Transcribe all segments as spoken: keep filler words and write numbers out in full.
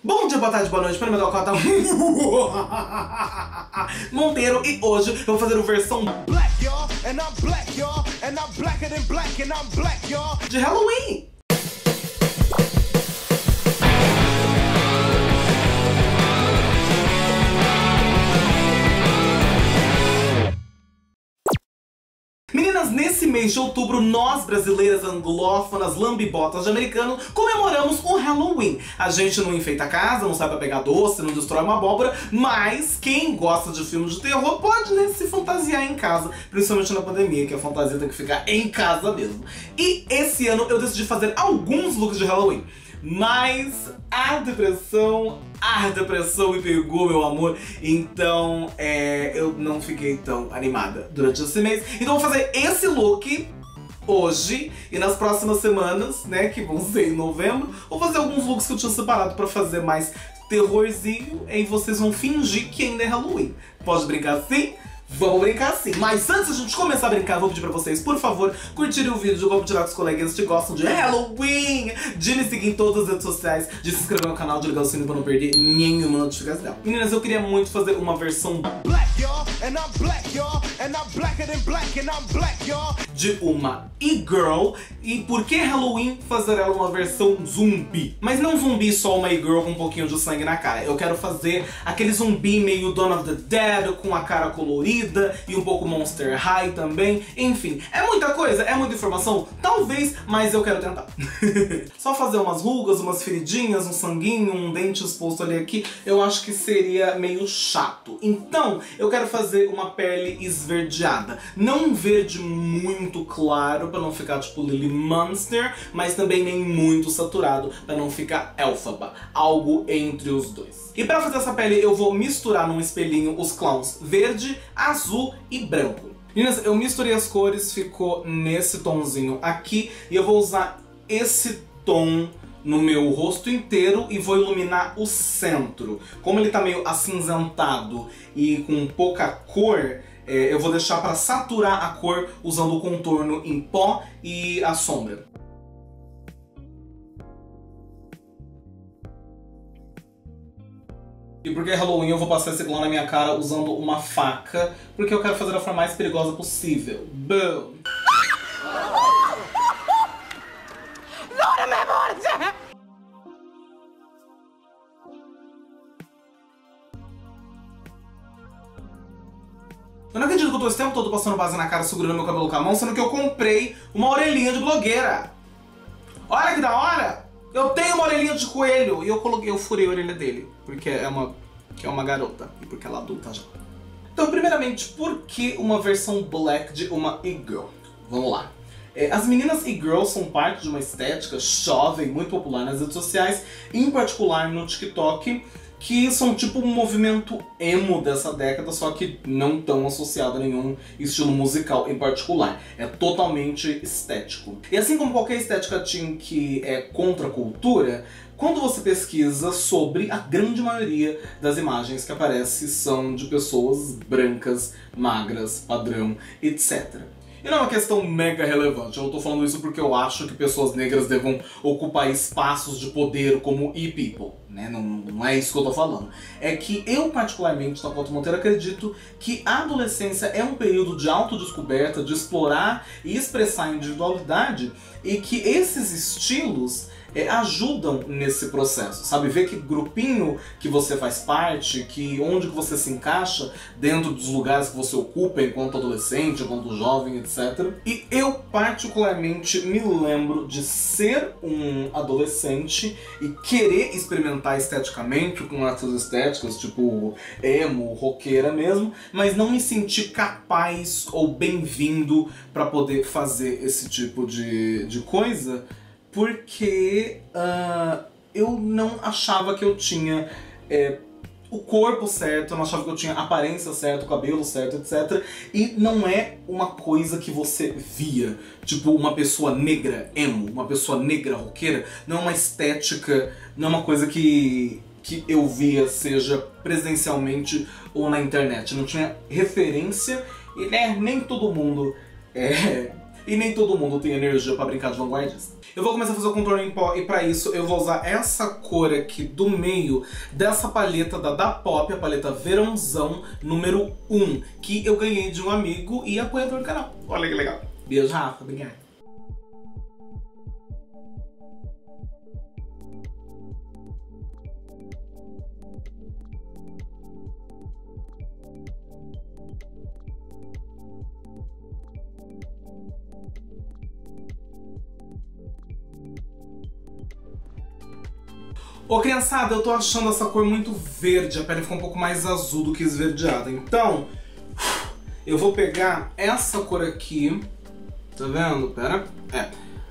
Bom dia, boa tarde, boa noite, para meu cota Monteiro, e hoje eu vou fazer uma versão black, y'all, and I'm black, y'all, and I'm blacker than black, and I'm black, y'all, de Halloween. Meninas, nesse mês de outubro, nós brasileiras anglófonas, lambibotas de americano, comemoramos o Halloween. A gente não enfeita a casa, não sai pra pegar doce, não destrói uma abóbora, mas quem gosta de filmes de terror pode, né, se fantasiar em casa, principalmente na pandemia, que a fantasia tem que ficar em casa mesmo. E esse ano eu decidi fazer alguns looks de Halloween. Mas a depressão, a depressão me pegou, meu amor. Então é, eu não fiquei tão animada durante esse mês. Então eu vou fazer esse look hoje e nas próximas semanas, né, que vão ser em novembro, vou fazer alguns looks que eu tinha separado pra fazer mais terrorzinho. E vocês vão fingir que ainda é Halloween. Pode brincar assim? Vamos brincar sim. Mas antes de a gente começar a brincar, eu vou pedir pra vocês, por favor, curtirem o vídeo, compartilhar com os coleguinhas que gostam de Halloween, de me seguir em todas as redes sociais, de se inscrever no canal, de ligar o sininho pra não perder nenhuma notificação. Meninas, eu queria muito fazer uma versão black, y'all, and I'm black, y'all, and I'm blacker than black, and I'm black, y'all, de uma e-girl. E por que Halloween fazer ela uma versão zumbi? Mas não zumbi só uma e-girl com um pouquinho de sangue na cara. Eu quero fazer aquele zumbi meio Dawn of the Dead, com a cara colorida e um pouco Monster High também. Enfim, é muita coisa, é muita informação? Talvez, mas eu quero tentar. Só fazer umas rugas, umas feridinhas, um sanguinho, um dente exposto ali aqui, eu acho que seria meio chato. Então, eu quero fazer uma pele esverdeada. Não um verde muito claro, pra não ficar tipo Lily Monster, mas também nem muito saturado, pra não ficar Elphaba. Algo entre os dois. E pra fazer essa pele, eu vou misturar num espelhinho os clowns verde, azul e branco. Meninas, eu misturei as cores, ficou nesse tomzinho aqui. E eu vou usar esse tom no meu rosto inteiro e vou iluminar o centro. Como ele tá meio acinzentado e com pouca cor, é, eu vou deixar pra saturar a cor usando o contorno em pó e a sombra. E porque é Halloween, eu vou passar esse glow na minha cara usando uma faca, porque eu quero fazer da forma mais perigosa possível. Boom! Não me morte! Eu não acredito que eu tô esse tempo todo passando base na cara, segurando meu cabelo com a mão, sendo que eu comprei uma orelhinha de blogueira. Olha que da hora! Eu tenho uma orelhinha de coelho e eu coloquei, eu furei a orelha dele, porque é uma, que é uma garota e porque ela é adulta já. Então, primeiramente, por que uma versão black de uma e-girl? Vamos lá. É, as meninas e-girls são parte de uma estética jovem, muito popular nas redes sociais, em particular no TikTok, que são tipo um movimento emo dessa década, só que não tão associado a nenhum estilo musical em particular. É totalmente estético. E assim como qualquer estética teen que é contra a cultura, quando você pesquisa sobre, a grande maioria das imagens que aparecem são de pessoas brancas, magras, padrão, etcétera. E não é uma questão mega relevante, eu não tô falando isso porque eu acho que pessoas negras devam ocupar espaços de poder como e-people, né? Não, não é isso que eu tô falando. É que eu, particularmente, na Cota Monteiro, acredito que a adolescência é um período de autodescoberta, de explorar e expressar a individualidade, e que esses estilos É, ajudam nesse processo, sabe? Ver que grupinho que você faz parte, que onde que você se encaixa dentro dos lugares que você ocupa enquanto adolescente, enquanto jovem, etcétera. E eu particularmente me lembro de ser um adolescente e querer experimentar esteticamente com essas estéticas, tipo emo, roqueira mesmo, mas não me sentir capaz ou bem-vindo para poder fazer esse tipo de, de coisa, porque uh, eu não achava que eu tinha é, o corpo certo, eu não achava que eu tinha a aparência certa, o cabelo certo, etcétera. E não é uma coisa que você via, tipo uma pessoa negra emo, uma pessoa negra roqueira, não é uma estética, não é uma coisa que, que eu via, seja presencialmente ou na internet. Não tinha referência e né, nem todo mundo é, e nem todo mundo tem energia pra brincar de vanguardista. Eu vou começar a fazer o contorno em pó e pra isso eu vou usar essa cor aqui do meio dessa paleta da Da Pop, a paleta Verãozão número um, que eu ganhei de um amigo e apoiador do canal. Olha que legal. Beijo, Rafa. Obrigado. Ô criançada, eu tô achando essa cor muito verde, a pele ficou um pouco mais azul do que esverdeada. Então, eu vou pegar essa cor aqui, tá vendo? Pera, é.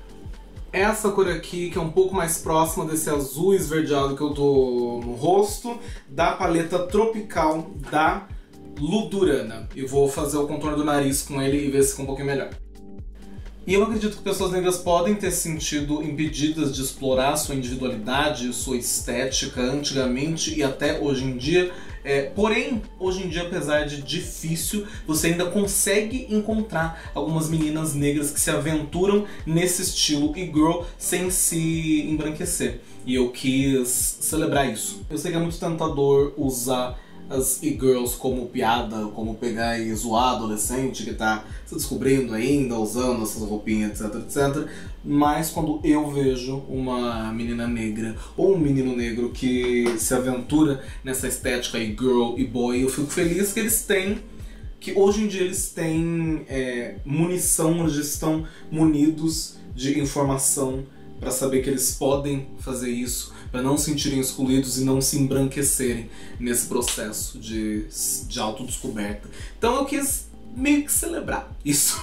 Essa cor aqui, que é um pouco mais próxima desse azul esverdeado que eu tô no rosto, da paleta Tropical da Ludurana. E vou fazer o contorno do nariz com ele e ver se fica um pouquinho melhor. E eu acredito que pessoas negras podem ter se sentido impedidas de explorar sua individualidade, sua estética antigamente e até hoje em dia. É, porém, hoje em dia, apesar de difícil, você ainda consegue encontrar algumas meninas negras que se aventuram nesse estilo e-girl sem se embranquecer. E eu quis celebrar isso. Eu sei que é muito tentador usar as e-girls como piada, como pegar e zoar adolescente que tá se descobrindo ainda, usando essas roupinhas, etc, etcétera. Mas quando eu vejo uma menina negra ou um menino negro que se aventura nessa estética e-girl e boy, eu fico feliz que eles têm, que hoje em dia eles têm é, munição, eles estão munidos de informação para saber que eles podem fazer isso, para não se sentirem excluídos e não se embranquecerem nesse processo de, de autodescoberta. Então eu quis meio que celebrar isso.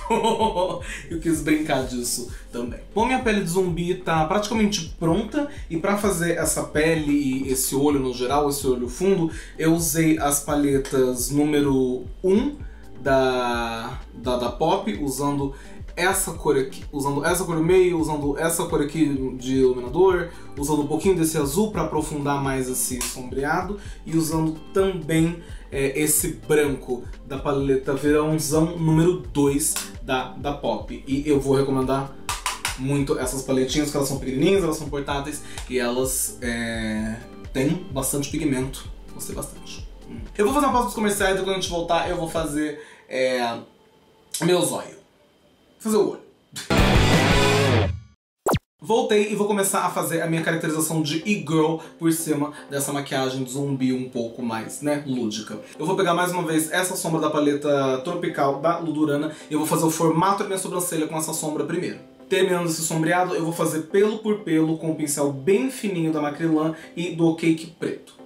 Eu quis brincar disso também. Bom, minha pele de zumbi tá praticamente pronta e para fazer essa pele e esse olho no geral, esse olho fundo, eu usei as paletas número um da, da, da Pop, usando essa cor aqui, usando essa cor no meio, usando essa cor aqui de iluminador, usando um pouquinho desse azul para aprofundar mais esse sombreado e usando também é, esse branco da paleta Verãozão número dois da, da Pop. E eu vou recomendar muito essas paletinhas, porque elas são pequenininhas, elas são portáteis e elas é, têm bastante pigmento. Gostei bastante. Hum. Eu vou fazer uma pausa dos comerciais e quando a gente voltar eu vou fazer é, meu zóio. Fazer o olho. Voltei e vou começar a fazer a minha caracterização de e-girl por cima dessa maquiagem de zumbi um pouco mais, né, lúdica. Eu vou pegar mais uma vez essa sombra da paleta Tropical da Ludurana e eu vou fazer o formato da minha sobrancelha com essa sombra primeiro. Terminando esse sombreado, eu vou fazer pelo por pelo com o pincel bem fininho da Macrylan e do Cake preto.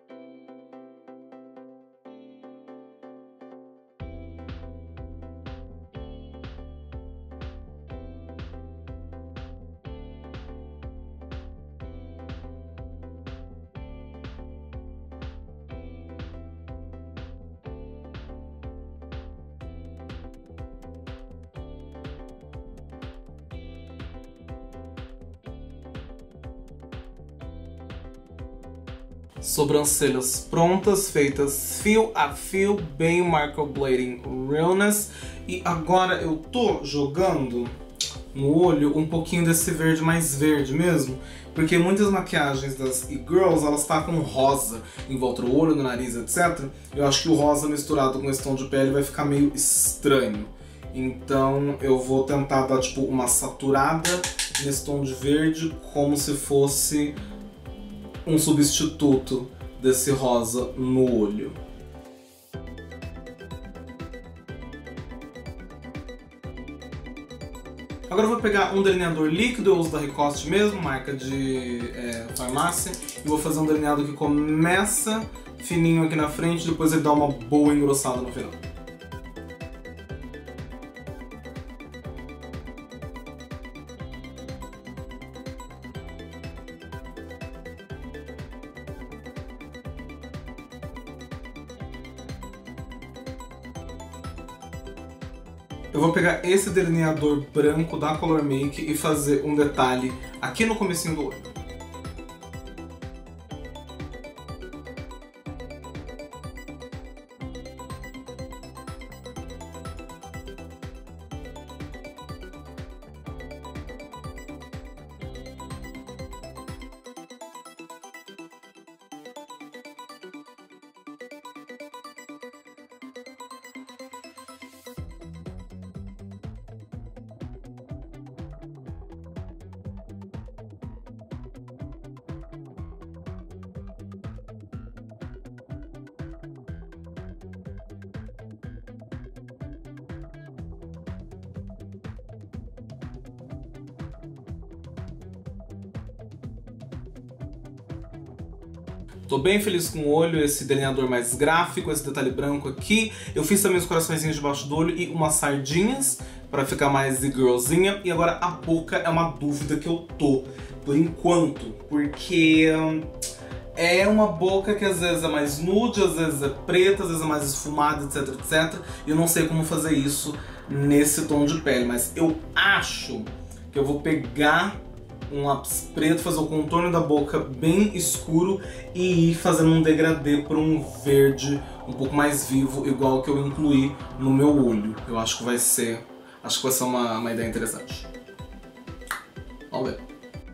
Sobrancelhas prontas, feitas fio a fio, bem microblading realness. E agora eu tô jogando no olho um pouquinho desse verde mais verde mesmo, porque muitas maquiagens das e-girls, elas tacam rosa em volta do olho, no nariz, etcétera. Eu acho que o rosa misturado com esse tom de pele vai ficar meio estranho. Então eu vou tentar dar tipo uma saturada nesse tom de verde, como se fosse um substituto desse rosa no olho. Agora eu vou pegar um delineador líquido, eu uso da Ricoste mesmo, marca de é, farmácia, e vou fazer um delineado que começa fininho aqui na frente, depois ele dá uma boa engrossada no final. Eu vou pegar esse delineador branco da Color Make e fazer um detalhe aqui no comecinho do olho. tô bem feliz com o olho, esse delineador mais gráfico, esse detalhe branco aqui. Eu fiz também os coraçõezinhos debaixo do olho e umas sardinhas pra ficar mais girlzinha. E agora a boca é uma dúvida que eu tô, por enquanto, porque é uma boca que às vezes é mais nude, às vezes é preta, às vezes é mais esfumada, etc, etcétera. E eu não sei como fazer isso nesse tom de pele, mas eu acho que eu vou pegar um lápis preto, fazer o contorno da boca bem escuro e ir fazendo um degradê para um verde um pouco mais vivo, igual que eu incluí no meu olho. Eu acho que vai ser, acho que vai ser uma, uma ideia interessante. Vamos ver.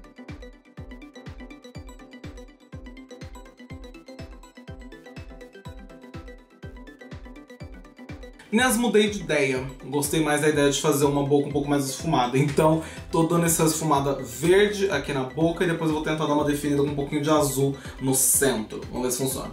Meninas, mudei de ideia. Gostei mais da ideia de fazer uma boca um pouco mais esfumada. Então, tô dando essa esfumada verde aqui na boca e depois eu vou tentar dar uma definida com um pouquinho de azul no centro. Vamos ver se funciona.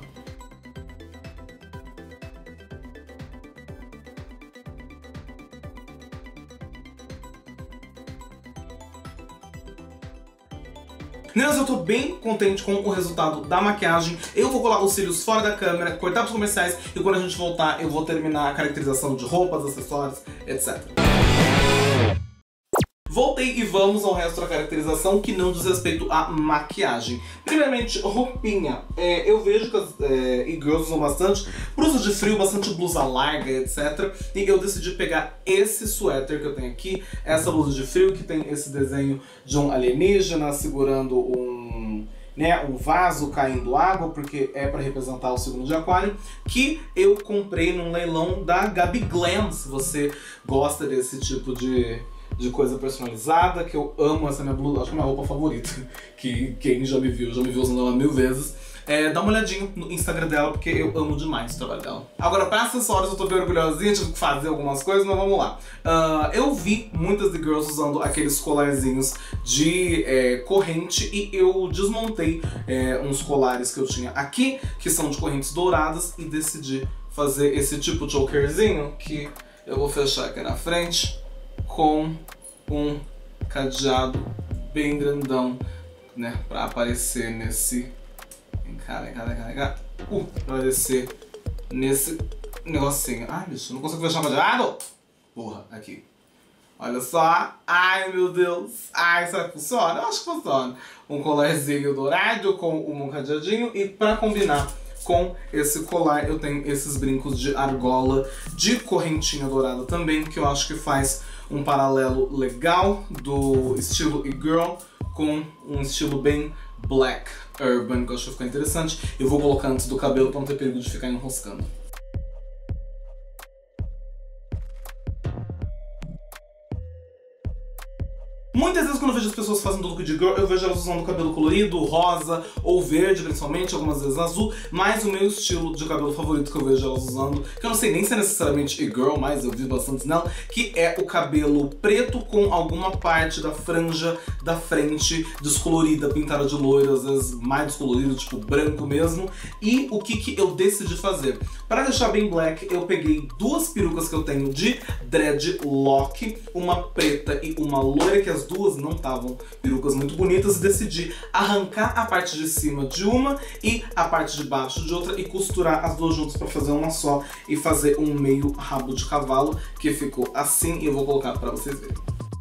Meninas, eu tô bem contente com o resultado da maquiagem. Eu vou colar os cílios fora da câmera, cortar os comerciais e quando a gente voltar eu vou terminar a caracterização de roupas, acessórios, etcétera. Voltei e vamos ao resto da caracterização que não diz respeito à maquiagem. Primeiramente, roupinha. É, eu vejo que as é, e-girls usam bastante blusa de frio, bastante blusa larga, etcétera. E eu decidi pegar esse suéter que eu tenho aqui, essa blusa de frio que tem esse desenho de um alienígena segurando um... né, um vaso caindo água, porque é para representar o signo de aquário, que eu comprei num leilão da Gabi Glam. Se você gosta desse tipo de... de coisa personalizada, que eu amo essa minha blusa, acho que é a minha roupa favorita, que quem já me viu, já me viu usando ela mil vezes. É, dá uma olhadinha no Instagram dela, porque eu amo demais o trabalho dela. Agora, para acessórios, eu tô bem orgulhosinha, tive que fazer algumas coisas, mas vamos lá. Uh, eu vi muitas de girls usando aqueles colarzinhos de é, corrente e eu desmontei é, uns colares que eu tinha aqui, que são de correntes douradas, e decidi fazer esse tipo de chokerzinho, que eu vou fechar aqui na frente, com um cadeado bem grandão, né, pra aparecer nesse... Vem cá, vem cá, vem cá, vem cá. Uh, pra aparecer nesse negocinho. Ai, bicho, não consigo fechar o cadeado? Porra, aqui. Olha só. Ai, meu Deus. Ai, será que funciona? Eu acho que funciona. Um colarzinho dourado com um cadeadinho e pra combinar com esse colar eu tenho esses brincos de argola de correntinha dourada também, que eu acho que faz um paralelo legal do estilo e-girl com um estilo bem black urban, que eu acho que ficou interessante. Eu vou colocar antes do cabelo para não ter perigo de ficar enroscando. Muitas vezes quando eu vejo as pessoas fazendo look de girl, eu vejo elas usando cabelo colorido, rosa ou verde principalmente, algumas vezes azul, mas o meu estilo de cabelo favorito que eu vejo elas usando, que eu não sei nem se é necessariamente e-girl, mas eu vi bastante nela, que é o cabelo preto com alguma parte da franja da frente descolorida, pintada de loiro, às vezes mais descolorido, tipo branco mesmo. E o que que eu decidi fazer? Para deixar bem black, eu peguei duas perucas que eu tenho de dreadlock, uma preta e uma loira, que as duas não estavam perucas muito bonitas, e decidi arrancar a parte de cima de uma e a parte de baixo de outra e costurar as duas juntas para fazer uma só e fazer um meio rabo de cavalo, que ficou assim, e eu vou colocar para vocês verem.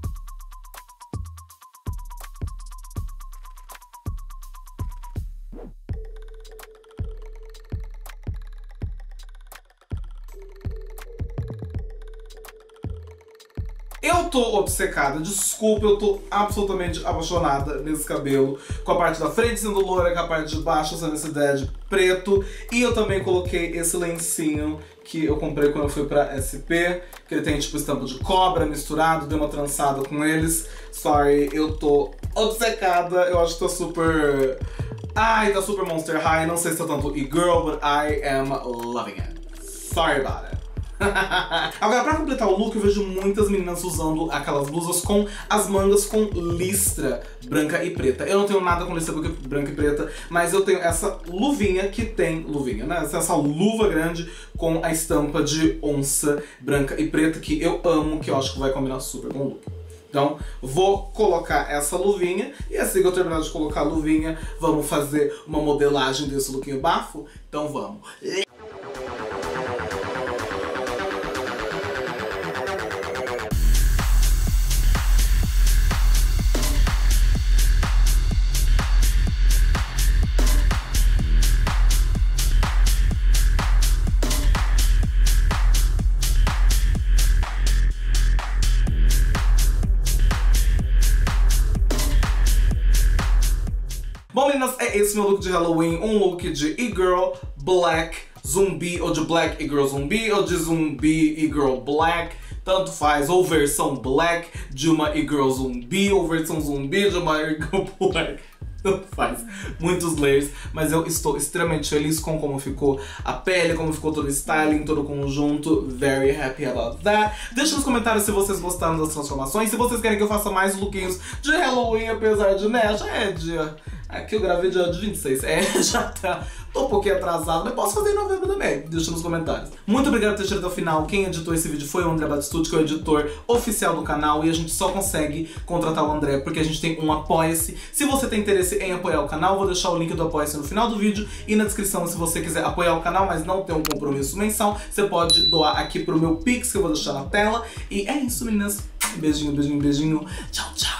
Eu tô obcecada, desculpa, eu tô absolutamente apaixonada nesse cabelo, com a parte da frente sendo loira, com a parte de baixo sendo esse dread preto, e eu também coloquei esse lencinho que eu comprei quando eu fui pra S P, que ele tem tipo estampa de cobra misturado, dei uma trançada com eles. Sorry, eu tô obcecada, eu acho que tá super... Ai, tá super Monster High, não sei se tá tanto e-girl, but I am loving it. Sorry about it. Agora, pra completar o look, eu vejo muitas meninas usando aquelas blusas com as mangas com listra branca e preta. Eu não tenho nada com listra branca e preta, mas eu tenho essa luvinha que tem... Luvinha, né? Essa luva grande com a estampa de onça branca e preta, que eu amo, que eu acho que vai combinar super com o look. Então, vou colocar essa luvinha e assim que eu terminar de colocar a luvinha, vamos fazer uma modelagem desse lookinho bafo? Então vamos! Bom, meninas, é esse meu look de Halloween, um look de e-girl black zumbi, ou de black e-girl zumbi, ou de zumbi e-girl black, tanto faz, ou versão black de uma e-girl zumbi, ou versão zumbi de uma e-girl black. Tanto faz, muitos layers, mas eu estou extremamente feliz com como ficou a pele, como ficou todo o styling, todo o conjunto. Very happy about that. Deixa nos comentários se vocês gostaram das transformações, se vocês querem que eu faça mais lookinhos de Halloween, apesar de, né, já é dia... Aqui eu gravei dia de vinte e seis, é, já tá, tô um pouquinho atrasado, mas posso fazer em novembro também, deixa nos comentários. Muito obrigado por ter chegado até o final, quem editou esse vídeo foi o André Batistucci, que é o editor oficial do canal, e a gente só consegue contratar o André porque a gente tem um Apoia-se. Se você tem interesse em apoiar o canal, vou deixar o link do Apoia-se no final do vídeo e na descrição. Se você quiser apoiar o canal, mas não ter um compromisso mensal, você pode doar aqui pro meu Pix, que eu vou deixar na tela. E é isso, meninas, beijinho, beijinho, beijinho, tchau, tchau.